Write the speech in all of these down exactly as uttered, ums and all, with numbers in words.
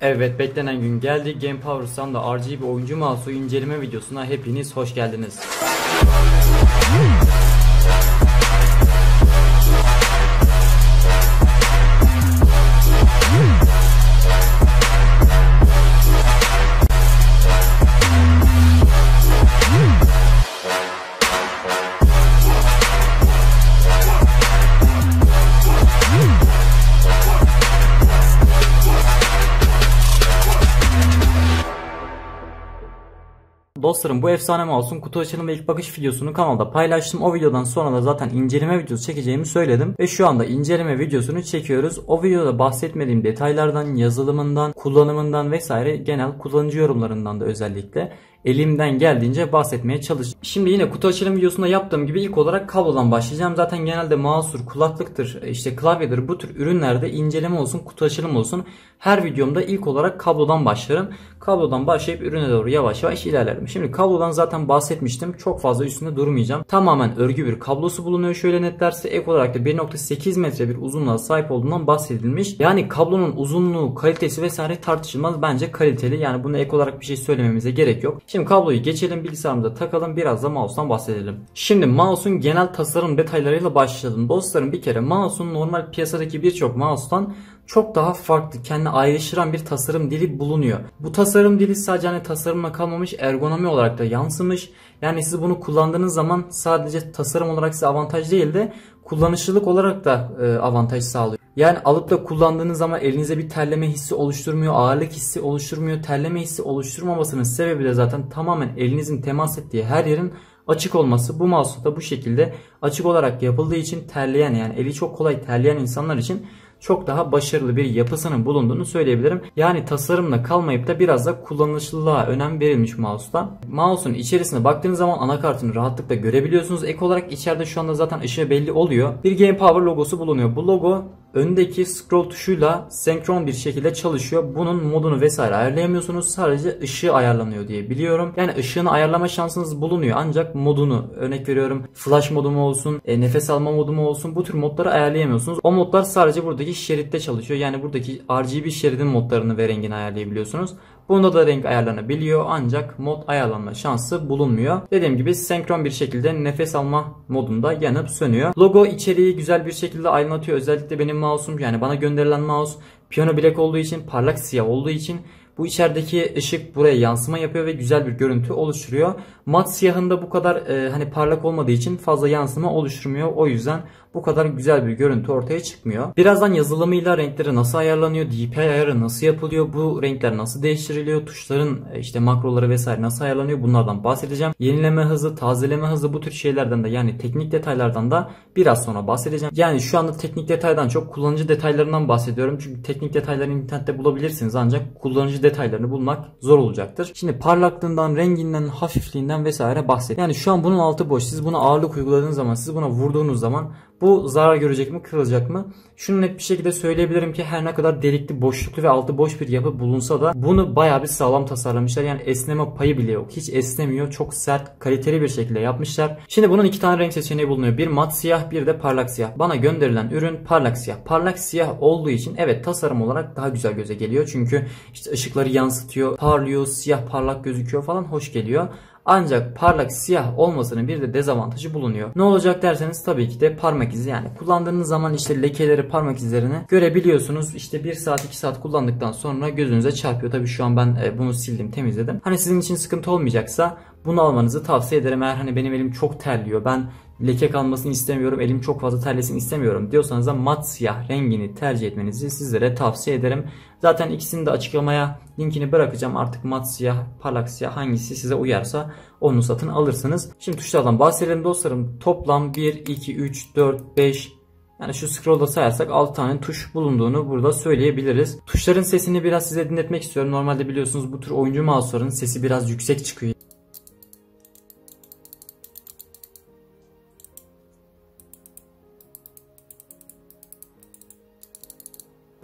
Evet, beklenen gün geldi. Game Powers'tan da R G B oyuncu mouse'u inceleme videosuna hepiniz hoş geldiniz. Dostlarım, bu efsane mouse'un kutu açılımı ve ilk bakış videosunu kanalda paylaştım. O videodan sonra da zaten inceleme videosu çekeceğimi söyledim. Ve şu anda inceleme videosunu çekiyoruz. O videoda bahsetmediğim detaylardan, yazılımından, kullanımından vesaire genel kullanıcı yorumlarından da özellikle elimden geldiğince bahsetmeye çalışacağım. Şimdi yine kutu açılım videosunda yaptığım gibi ilk olarak kablodan başlayacağım. Zaten genelde mouse'dur, kulaklıktır, işte klavyedir, bu tür ürünlerde inceleme olsun, kutu açılım olsun, her videomda ilk olarak kablodan başlarım. Kablodan başlayıp ürüne doğru yavaş yavaş ilerlerim. Şimdi kablodan zaten bahsetmiştim. Çok fazla üstünde durmayacağım. Tamamen örgü bir kablosu bulunuyor. Şöyle netlerse ek olarak da bir nokta sekiz metre bir uzunluğa sahip olduğundan bahsedilmiş. Yani kablonun uzunluğu, kalitesi vesaire tartışılmaz. Bence kaliteli. Yani buna ek olarak bir şey söylememize gerek yok. Şimdi kabloyu geçelim, bilgisayarımıza takalım, biraz da mouse'dan bahsedelim. Şimdi mouse'un genel tasarım detaylarıyla başlayalım. Dostlarım, bir kere mouse'un normal piyasadaki birçok mouse'tan çok daha farklı, kendine ayrıştıran bir tasarım dili bulunuyor. Bu tasarım dili sadece hani tasarımla kalmamış, ergonomi olarak da yansımış. Yani siz bunu kullandığınız zaman sadece tasarım olarak size avantaj değil de kullanışlılık olarak da e, avantaj sağlıyor. Yani alıp da kullandığınız zaman elinize bir terleme hissi oluşturmuyor, ağırlık hissi oluşturmuyor. Terleme hissi oluşturmamasının sebebi de zaten tamamen elinizin temas ettiği her yerin açık olması. Bu mouse da bu şekilde açık olarak yapıldığı için terleyen, yani eli çok kolay terleyen insanlar için çok daha başarılı bir yapısının bulunduğunu söyleyebilirim. Yani tasarımla kalmayıp da biraz da kullanışlılığa önem verilmiş mouse'da. Mouse'un içerisine baktığınız zaman anakartını rahatlıkla görebiliyorsunuz. Ek olarak içeride şu anda zaten ışığı belli oluyor. Bir Game Power logosu bulunuyor. Bu logo öndeki scroll tuşuyla senkron bir şekilde çalışıyor. Bunun modunu vesaire ayarlayamıyorsunuz. Sadece ışığı ayarlanıyor diye biliyorum. Yani ışığını ayarlama şansınız bulunuyor. Ancak modunu, örnek veriyorum, flash modu mu olsun, e, nefes alma modu mu olsun, bu tür modları ayarlayamıyorsunuz. O modlar sadece buradaki şeritte çalışıyor. Yani buradaki R G B şeridin modlarını ve rengini ayarlayabiliyorsunuz. Bunda da renk ayarlanabiliyor ancak mod ayarlanma şansı bulunmuyor. Dediğim gibi senkron bir şekilde nefes alma modunda yanıp sönüyor. Logo içeriği güzel bir şekilde aydınlatıyor. Özellikle benim mouse'um, yani bana gönderilen mouse piyano black olduğu için, parlak siyah olduğu için bu içerideki ışık buraya yansıma yapıyor ve güzel bir görüntü oluşturuyor. Mat siyahında bu kadar e, hani parlak olmadığı için fazla yansıma oluşturmuyor. O yüzden bu kadar güzel bir görüntü ortaya çıkmıyor. Birazdan yazılımıyla renkleri nasıl ayarlanıyor, D P I ayarı nasıl yapılıyor, bu renkler nasıl değiştiriliyor, tuşların işte makroları vesaire nasıl ayarlanıyor, bunlardan bahsedeceğim. Yenileme hızı, tazeleme hızı, bu tür şeylerden de, yani teknik detaylardan da biraz sonra bahsedeceğim. Yani şu anda teknik detaydan çok kullanıcı detaylarından bahsediyorum. Çünkü teknik detaylarını internette bulabilirsiniz ancak kullanıcı detaylarını bulmak zor olacaktır. Şimdi parlaklığından, renginden, hafifliğinden vesaire bahsedeyim. Yani şu an bunun altı boş. Siz buna ağırlık uyguladığınız zaman, siz buna vurduğunuz zaman bu zarar görecek mi, kırılacak mı? Şunu net bir şekilde söyleyebilirim ki her ne kadar delikli, boşluklu ve altı boş bir yapı bulunsa da bunu bayağı bir sağlam tasarlamışlar. Yani esneme payı bile yok. Hiç esnemiyor. Çok sert, kaliteli bir şekilde yapmışlar. Şimdi bunun iki tane renk seçeneği bulunuyor. Bir mat siyah, bir de parlak siyah. Bana gönderilen ürün parlak siyah. Parlak siyah olduğu için evet, tasarım olarak daha güzel göze geliyor. Çünkü işte ışıkları yansıtıyor, parlıyor, siyah parlak gözüküyor falan, hoş geliyor. Ancak parlak siyah olmasının bir de dezavantajı bulunuyor. Ne olacak derseniz tabii ki de parmak izi, yani kullandığınız zaman işte lekeleri, parmak izlerini görebiliyorsunuz. İşte bir saat iki saat kullandıktan sonra gözünüze çarpıyor. Tabii şu an ben bunu sildim, temizledim. Hani sizin için sıkıntı olmayacaksa bunu almanızı tavsiye ederim. Eğer hani benim elim çok terliyor, ben leke kalmasını istemiyorum, elim çok fazla terlesin istemiyorum diyorsanız da mat siyah rengini tercih etmenizi sizlere tavsiye ederim. Zaten ikisini de açıklamaya linkini bırakacağım. Artık mat siyah, parlak siyah hangisi size uyarsa onu satın alırsınız. Şimdi tuşlardan bahsedelim dostlarım. Toplam bir, iki, üç, dört, beş, yani şu scroll'da sayarsak altı tane tuş bulunduğunu burada söyleyebiliriz. Tuşların sesini biraz size dinletmek istiyorum. Normalde biliyorsunuz bu tür oyuncu mouse'ların sesi biraz yüksek çıkıyor. Bu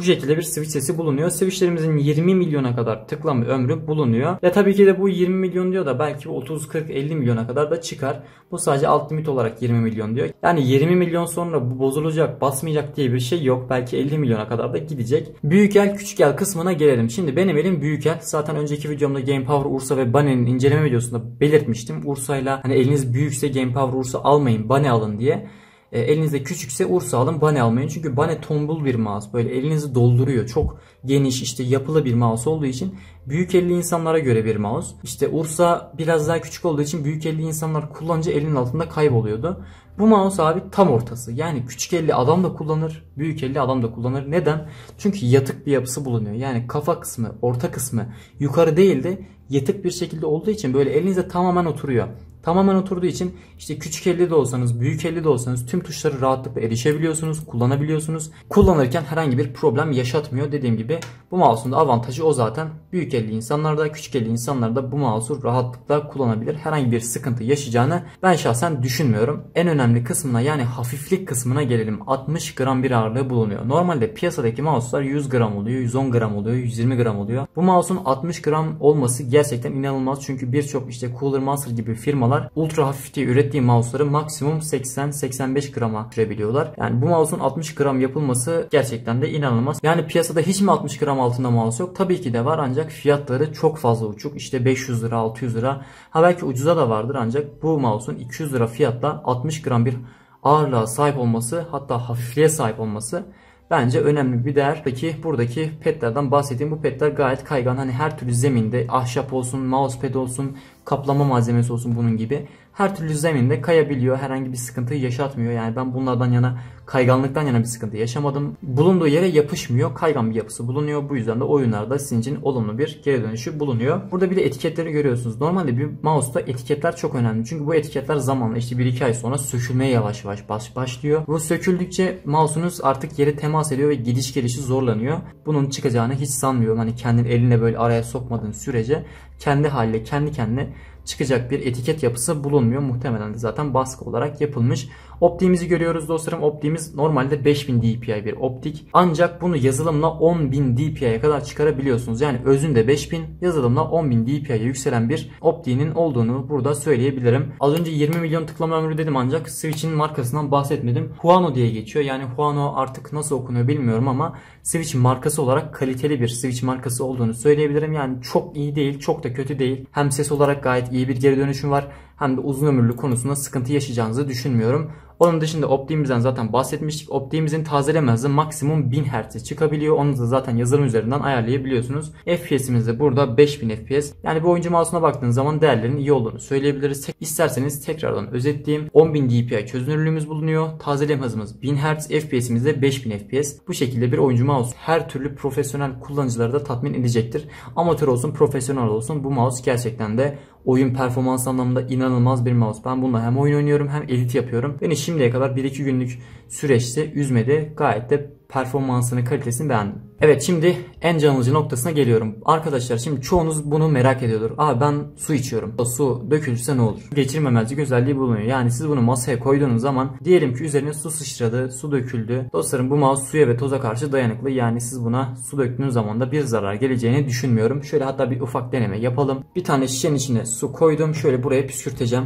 şekilde bir switch sesi bulunuyor. Switchlerimizin yirmi milyona kadar tıklama ömrü bulunuyor. Ya tabii ki de bu yirmi milyon diyor da belki otuz kırk elli milyona kadar da çıkar. Bu sadece alt limit olarak yirmi milyon diyor. Yani yirmi milyon sonra bu bozulacak, basmayacak diye bir şey yok. Belki elli milyona kadar da gidecek. Büyük el küçük el kısmına gelelim. Şimdi benim elim büyük el. Zaten önceki videomda Game Power Ursa ve Bane'nin inceleme videosunda belirtmiştim. Ursa'yla hani eliniz büyükse Game Power Ursa almayın, Bane alın diye. E, elinizde küçükse Ursa alın, Bane almayın. Çünkü Bane tombul bir mouse. Böyle elinizi dolduruyor. Çok geniş, işte yapılı bir mouse olduğu için büyük elli insanlara göre bir mouse. İşte Ursa biraz daha küçük olduğu için büyük elli insanlar kullanınca elinin altında kayboluyordu. Bu mouse abi tam ortası. Yani küçük elli adam da kullanır, büyük elli adam da kullanır. Neden? Çünkü yatık bir yapısı bulunuyor. Yani kafa kısmı, orta kısmı yukarı değil de yatık bir şekilde olduğu için böyle elinize tamamen oturuyor. Tamamen oturduğu için işte küçük elli de olsanız, büyük elli de olsanız tüm tuşları rahatlıkla erişebiliyorsunuz, kullanabiliyorsunuz. Kullanırken herhangi bir problem yaşatmıyor. Dediğim gibi bu mouse'un da avantajı o zaten. Büyük elli insanlar da küçük elli insanlar da bu mouse'u rahatlıkla kullanabilir. Herhangi bir sıkıntı yaşayacağını ben şahsen düşünmüyorum. En önemli kısmına, yani hafiflik kısmına gelelim. altmış gram bir ağırlığı bulunuyor. Normalde piyasadaki mouse'lar yüz gram oluyor, yüz on gram oluyor, yüz yirmi gram oluyor. Bu mouse'un altmış gram olması gerçekten inanılmaz. Çünkü birçok işte Cooler Monster gibi firmalar ultra hafif diye ürettiği mouse'ları maksimum seksen seksen beş grama düşürebiliyorlar. Yani bu mouse'un altmış gram yapılması gerçekten de inanılmaz. Yani piyasada hiç mi altmış gram altında mouse yok? Tabii ki de var, ancak fiyatları çok fazla uçuk. İşte beş yüz lira, altı yüz lira. Ha belki ucuza da vardır, ancak bu mouse'un iki yüz lira fiyatla altmış gram bir ağırlığa sahip olması, hatta hafifliğe sahip olması bence önemli bir değer. Peki buradaki petlerden bahsedeyim. Bu petler gayet kaygan. Hani her türlü zeminde, ahşap olsun, mousepad olsun, kaplama malzemesi olsun, bunun gibi her türlü zeminde kayabiliyor. Herhangi bir sıkıntı yaşatmıyor. Yani ben bunlardan yana, kayganlıktan yana bir sıkıntı yaşamadım. Bulunduğu yere yapışmıyor. Kaygan bir yapısı bulunuyor. Bu yüzden de oyunlarda sizin için olumlu bir geri dönüşü bulunuyor. Burada bir de etiketleri görüyorsunuz. Normalde bir mouse'da etiketler çok önemli. Çünkü bu etiketler zamanla işte bir iki ay sonra sökülmeye yavaş yavaş baş başlıyor. Bu söküldükçe mouse'unuz artık yere temas ediyor ve gidiş gelişi zorlanıyor. Bunun çıkacağını hiç sanmıyorum. Hani kendin eline böyle araya sokmadığın sürece kendi haliyle, kendi kendine çıkacak bir etiket yapısı bulunmuyor. Muhtemelen de zaten baskı olarak yapılmış. Optiğimizi görüyoruz dostlarım. Optiğimiz normalde beş bin D P I bir optik. Ancak bunu yazılımla on bin D P I'ye kadar çıkarabiliyorsunuz. Yani özünde beş bin, yazılımla on bin D P I'ye yükselen bir optiğinin olduğunu burada söyleyebilirim. Az önce yirmi milyon tıklama ömrü dedim, ancak Switch'in markasından bahsetmedim. Huano diye geçiyor. Yani Huano artık nasıl okunuyor bilmiyorum ama Switch markası olarak kaliteli bir Switch markası olduğunu söyleyebilirim. Yani çok iyi değil, çok da kötü değil. Hem ses olarak gayet iyi bir geri dönüşüm var, hem de uzun ömürlü konusunda sıkıntı yaşayacağınızı düşünmüyorum. Onun dışında optiğimizden zaten bahsetmiştik. Optiğimizin tazeleme hızı maksimum bin hertz'e çıkabiliyor. Onu da zaten yazılım üzerinden ayarlayabiliyorsunuz. F P S'imiz de burada beş bin F P S. Yani bu oyuncu mouse'una baktığınız zaman değerlerin iyi olduğunu söyleyebiliriz. İsterseniz tekrardan özetleyeyim. on bin D P I çözünürlüğümüz bulunuyor. Tazeleme hızımız bin hertz. F P S'imiz de beş bin F P S. Bu şekilde bir oyuncu mouse her türlü profesyonel kullanıcıları da tatmin edecektir. Amatör olsun, profesyonel olsun, bu mouse gerçekten de oyun performans anlamında inanılmaz bir mouse. Ben bununla hem oyun oynuyorum hem edit yapıyorum. Beni şimdiye kadar bir iki günlük süreçte üzmedi. Gayet de performansını, kalitesini beğendim. Evet, şimdi en can alıcı noktasına geliyorum. Arkadaşlar şimdi çoğunuz bunu merak ediyordur. Abi ben su içiyorum. O su dökülürse ne olur? Geçirmemezlik özelliği bulunuyor. Yani siz bunu masaya koyduğunuz zaman diyelim ki üzerine su sıçradı, su döküldü. Dostlarım bu mouse suya ve toza karşı dayanıklı. Yani siz buna su döktüğünüz zaman da bir zarar geleceğini düşünmüyorum. Şöyle hatta bir ufak deneme yapalım. Bir tane şişenin içine su koydum. Şöyle buraya püskürteceğim.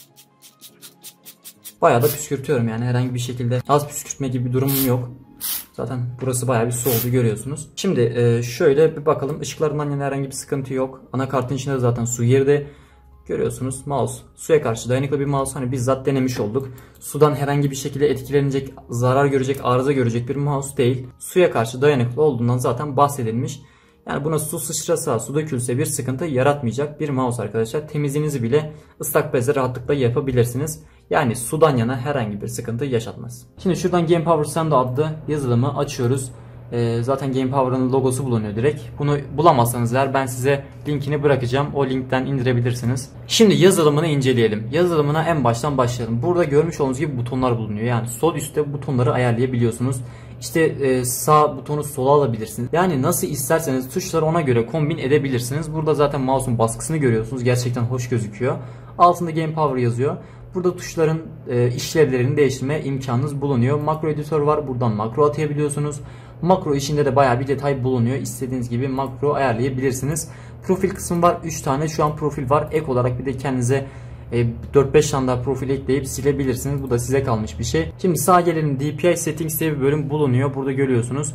Bayağı da püskürtüyorum, yani herhangi bir şekilde az püskürtme gibi bir durumum yok. Zaten burası bayağı bir su oldu, görüyorsunuz. Şimdi şöyle bir bakalım. Işıklarından yine herhangi bir sıkıntı yok. Anakartın içinde de zaten su girdi. Görüyorsunuz, mouse suya karşı dayanıklı bir mouse. Hani bizzat denemiş olduk. Sudan herhangi bir şekilde etkilenecek, zarar görecek, arıza görecek bir mouse değil. Suya karşı dayanıklı olduğundan zaten bahsedilmiş. Yani buna su sıçrasa, su dökülse bir sıkıntı yaratmayacak bir mouse arkadaşlar. Temizliğinizi bile ıslak bezle rahatlıkla yapabilirsiniz. Yani sudan yana herhangi bir sıkıntı yaşatmaz. Şimdi şuradan Game Power Sendo adlı yazılımı açıyoruz. Ee, zaten Game Power'ın logosu bulunuyor direkt. Bunu bulamazsanız eğer ben size linkini bırakacağım. O linkten indirebilirsiniz. Şimdi yazılımını inceleyelim. Yazılımına en baştan başlayalım. Burada görmüş olduğunuz gibi butonlar bulunuyor. Yani sol üstte butonları ayarlayabiliyorsunuz. İşte e, sağ butonu sola alabilirsiniz. Yani nasıl isterseniz tuşları ona göre kombin edebilirsiniz. Burada zaten mouse'un baskısını görüyorsunuz. Gerçekten hoş gözüküyor. Altında Game Power yazıyor. Burada tuşların e, işlevlerini değiştirme imkanınız bulunuyor. Makro editör var. Buradan makro atayabiliyorsunuz. Makro işinde de bayağı bir detay bulunuyor. İstediğiniz gibi makro ayarlayabilirsiniz. Profil kısmı var. üç tane şu an profil var. Ek olarak bir de kendinize dört beş tane daha profil ekleyip silebilirsiniz. Bu da size kalmış bir şey. Şimdi sağa gelelim. D P I Settings diye bir bölüm bulunuyor. Burada görüyorsunuz.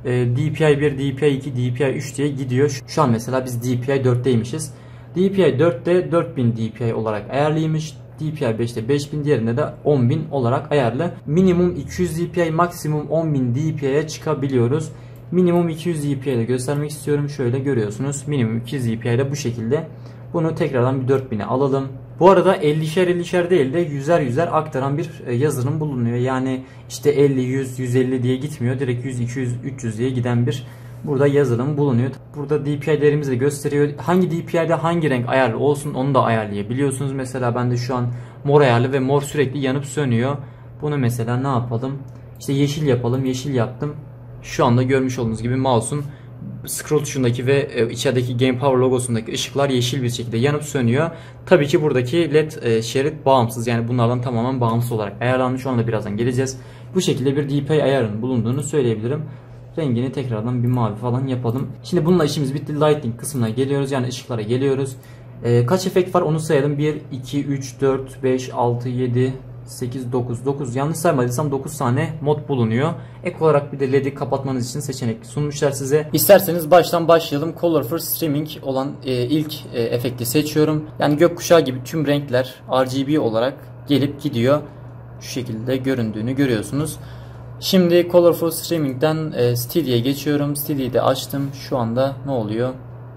D P I bir, D P I iki, D P I üç diye gidiyor. Şu an mesela biz D P I dörtteymişiz. D P I dörtte dört bin D P I olarak ayarlıymış. D P I beşte beş bin, diğerinde de on bin olarak ayarlı. Minimum iki yüz D P I, maksimum on bin D P I'ye çıkabiliyoruz. Minimum iki yüz D P I'de göstermek istiyorum. Şöyle görüyorsunuz. Minimum iki yüz D P I'de bu şekilde. Bunu tekrardan bir dört bin'e alalım. Bu arada ellişer ellişer değil de yüzer yüzer aktaran bir yazılım bulunuyor. Yani işte elli, yüz, yüz elli diye gitmiyor. Direkt yüz, iki yüz, üç yüz diye giden bir burada yazılım bulunuyor. Burada D P I'lerimizi de gösteriyor. Hangi D P I'de hangi renk ayarlı olsun onu da ayarlayabiliyorsunuz. Mesela bende şu an mor ayarlı ve mor sürekli yanıp sönüyor. Bunu mesela ne yapalım? İşte yeşil yapalım. Yeşil yaptım. Şu anda görmüş olduğunuz gibi mouse'un scroll tuşundaki ve içerideki Game Power logosundaki ışıklar yeşil bir şekilde yanıp sönüyor. Tabii ki buradaki led şerit bağımsız, yani bunlardan tamamen bağımsız olarak ayarlanmış. Ona da birazdan geleceğiz. Bu şekilde bir D P I ayarının bulunduğunu söyleyebilirim. Rengini tekrardan bir mavi falan yapalım. Şimdi bununla işimiz bitti. Lighting kısmına geliyoruz, yani ışıklara geliyoruz. Ee, kaç efekt var onu sayalım. bir, iki, üç, dört, beş, altı, yedi, sekiz, dokuz. dokuz. Yanlış saymadıysam dokuz tane mod bulunuyor. Ek olarak bir de L E D'yi kapatmanız için seçenek sunmuşlar size. İsterseniz baştan başlayalım. Colorful Streaming olan e, ilk e, efekti seçiyorum. Yani gökkuşağı gibi tüm renkler R G B olarak gelip gidiyor. Şu şekilde göründüğünü görüyorsunuz. Şimdi Colorful Streaming'den e, Steady'ye geçiyorum. Steady'yi de açtım. Şu anda ne oluyor?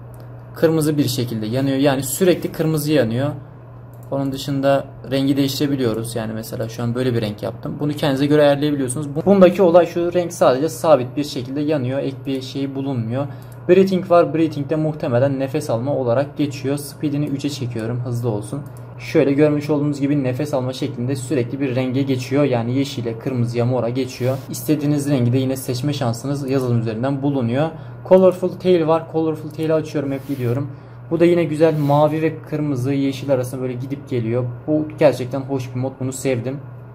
Kırmızı bir şekilde yanıyor. Yani sürekli kırmızı yanıyor. Onun dışında rengi değiştirebiliyoruz. Yani mesela şu an böyle bir renk yaptım. Bunu kendinize göre ayarlayabiliyorsunuz. Bundaki olay şu: renk sadece sabit bir şekilde yanıyor. Ek bir şey bulunmuyor. Breathing var. Breathing de muhtemelen nefes alma olarak geçiyor. Speed'ini üçe çekiyorum. Hızlı olsun. Şöyle görmüş olduğunuz gibi nefes alma şeklinde sürekli bir renge geçiyor. Yani yeşile, kırmızıya, mora geçiyor. İstediğiniz rengi de yine seçme şansınız yazılım üzerinden bulunuyor. Colorful Tail var. Colorful Tail'i açıyorum, hep gidiyorum. Bu da yine güzel, mavi ve kırmızı, yeşil arasında böyle gidip geliyor. Bu gerçekten hoş bir mod. Bunu sevdim.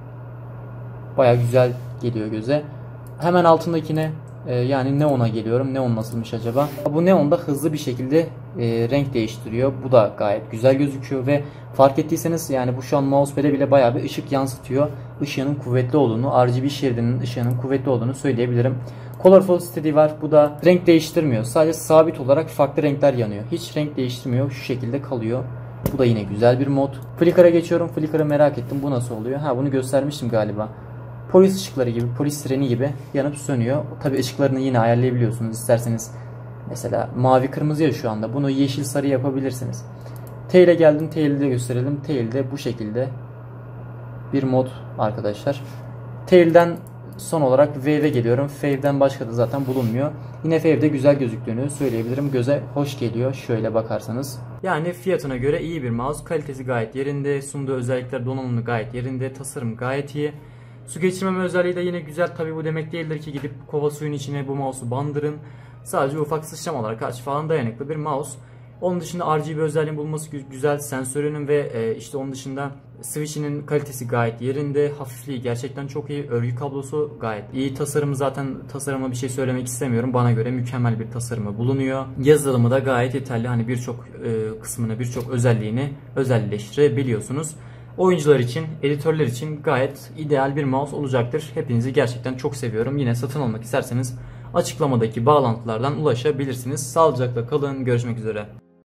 Baya güzel geliyor göze. Hemen altındakine e, yani Neon'a geliyorum. Neon nasılmış acaba? Bu Neon da hızlı bir şekilde e, renk değiştiriyor. Bu da gayet güzel gözüküyor ve fark ettiyseniz yani bu şu an mousepad'e bile baya bir ışık yansıtıyor. Işığının kuvvetli olduğunu, R G B şeridinin ışığının kuvvetli olduğunu söyleyebilirim. Colorful Steady var. Bu da renk değiştirmiyor. Sadece sabit olarak farklı renkler yanıyor. Hiç renk değiştirmiyor. Şu şekilde kalıyor. Bu da yine güzel bir mod. Flicker'a geçiyorum. Flicker'ı merak ettim. Bu nasıl oluyor? Ha, bunu göstermiştim galiba. Polis ışıkları gibi, polis sireni gibi yanıp sönüyor. Tabii ışıklarını yine ayarlayabiliyorsunuz. İsterseniz mesela mavi kırmızı ya şu anda. Bunu yeşil sarı yapabilirsiniz. Tail'e geldim. Tail'i de gösterelim. Tail'de bu şekilde bir mod arkadaşlar. Tail'den son olarak Wave'e geliyorum. Wave'den başka da zaten bulunmuyor. Yine Wave'de güzel gözüktüğünü söyleyebilirim. Göze hoş geliyor şöyle bakarsanız. Yani fiyatına göre iyi bir mouse. Kalitesi gayet yerinde. Sunduğu özellikler, donanımı gayet yerinde. Tasarım gayet iyi. Su geçirmeme özelliği de yine güzel. Tabi bu demek değildir ki gidip kova suyun içine bu mouse'u bandırın. Sadece ufak sıçramalara karşı falan dayanıklı bir mouse. Onun dışında R G B özelliğin bulunması güzel. Sensörünün ve e, işte onun dışında switch'inin kalitesi gayet yerinde. Hafifliği gerçekten çok iyi. Örgü kablosu gayet iyi. Tasarımı zaten, tasarıma bir şey söylemek istemiyorum. Bana göre mükemmel bir tasarımı bulunuyor. Yazılımı da gayet yeterli. Hani birçok e, kısmını, birçok özelliğini özelleştirebiliyorsunuz. Oyuncular için, editörler için gayet ideal bir mouse olacaktır. Hepinizi gerçekten çok seviyorum. Yine satın almak isterseniz açıklamadaki bağlantılardan ulaşabilirsiniz. Sağlıcakla kalın. Görüşmek üzere.